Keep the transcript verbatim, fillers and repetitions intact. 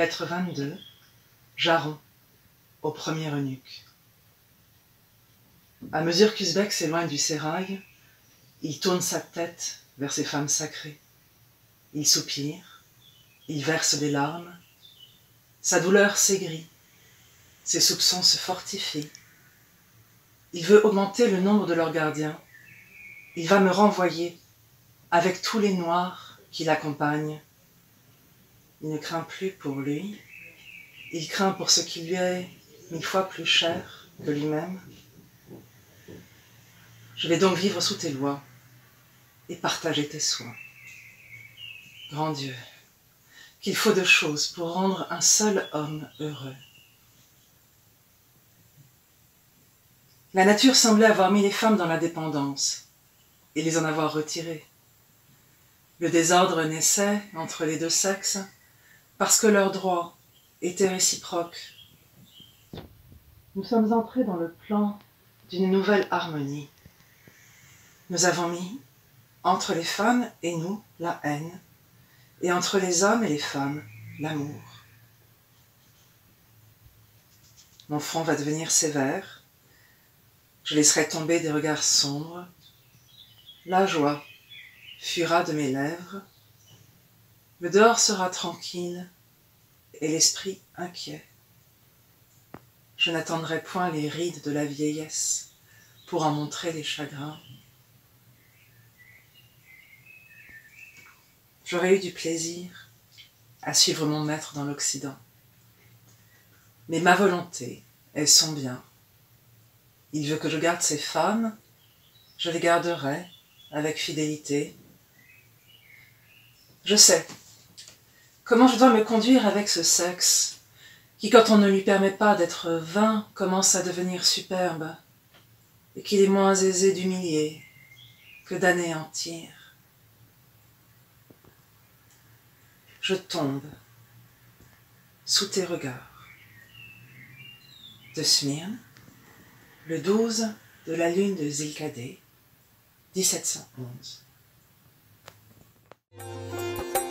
Lettre vingt-deux, Jaron, au premier eunuque. À mesure qu'Usbek s'éloigne du sérail, il tourne sa tête vers ces femmes sacrées. Il soupire, il verse des larmes, sa douleur s'aigrit, ses soupçons se fortifient. Il veut augmenter le nombre de leurs gardiens. Il va me renvoyer avec tous les noirs qui l'accompagnent. Il ne craint plus pour lui, il craint pour ce qui lui est mille fois plus cher que lui-même. Je vais donc vivre sous tes lois et partager tes soins. Grand Dieu, qu'il faut de choses pour rendre un seul homme heureux. La nature semblait avoir mis les femmes dans la dépendance et les en avoir retirées. Le désordre naissait entre les deux sexes parce que leurs droits étaient réciproques. Nous sommes entrés dans le plan d'une nouvelle harmonie. Nous avons mis entre les femmes et nous la haine, et entre les hommes et les femmes l'amour. Mon front va devenir sévère, je laisserai tomber des regards sombres, la joie fuira de mes lèvres, le dehors sera tranquille et l'esprit inquiet. Je n'attendrai point les rides de la vieillesse pour en montrer les chagrins. J'aurais eu du plaisir à suivre mon maître dans l'Occident. Mais ma volonté est son bien. Il veut que je garde ses femmes, je les garderai avec fidélité. Je sais comment je dois me conduire avec ce sexe qui, quand on ne lui permet pas d'être vain, commence à devenir superbe et qu'il est moins aisé d'humilier que d'anéantir. Je tombe sous tes regards. De Smyrne, le douze de la lune de Zilkadé, dix-sept cent onze.